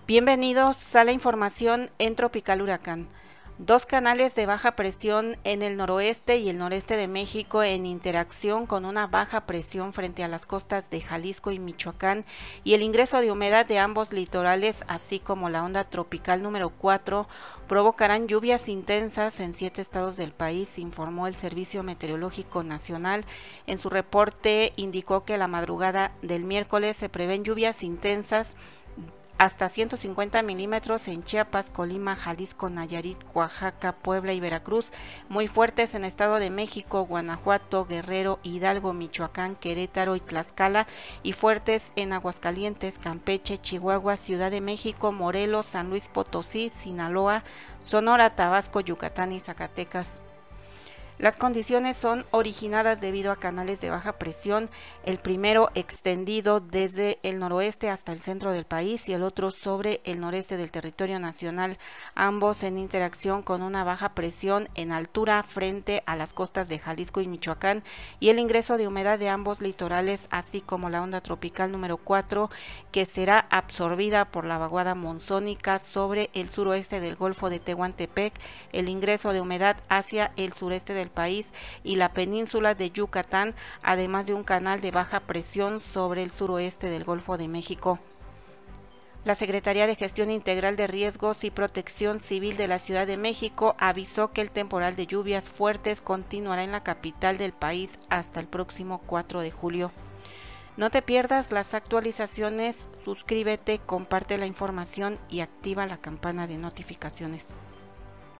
Bienvenidos a la información en Tropical Huracán. Dos canales de baja presión en el noroeste y el noreste de México en interacción con una baja presión frente a las costas de Jalisco y Michoacán y el ingreso de humedad de ambos litorales, así como la onda tropical número 4, provocarán lluvias intensas en 7 estados del país, informó el Servicio Meteorológico Nacional. En su reporte indicó que a la madrugada del miércoles se prevén lluvias intensas hasta 150 milímetros en Chiapas, Colima, Jalisco, Nayarit, Oaxaca, Puebla y Veracruz, muy fuertes en Estado de México, Guanajuato, Guerrero, Hidalgo, Michoacán, Querétaro y Tlaxcala, y fuertes en Aguascalientes, Campeche, Chihuahua, Ciudad de México, Morelos, San Luis Potosí, Sinaloa, Sonora, Tabasco, Yucatán y Zacatecas. Las condiciones son originadas debido a canales de baja presión, el primero extendido desde el noroeste hasta el centro del país y el otro sobre el noreste del territorio nacional, ambos en interacción con una baja presión en altura frente a las costas de Jalisco y Michoacán, y el ingreso de humedad de ambos litorales, así como la onda tropical número 4, que será absorbida por la vaguada monzónica sobre el suroeste del Golfo de Tehuantepec, el ingreso de humedad hacia el sureste del país y la península de Yucatán, además de un canal de baja presión sobre el suroeste del Golfo de México. La Secretaría de Gestión Integral de Riesgos y Protección Civil de la Ciudad de México avisó que el temporal de lluvias fuertes continuará en la capital del país hasta el próximo 4 de julio. No te pierdas las actualizaciones, suscríbete, comparte la información y activa la campana de notificaciones.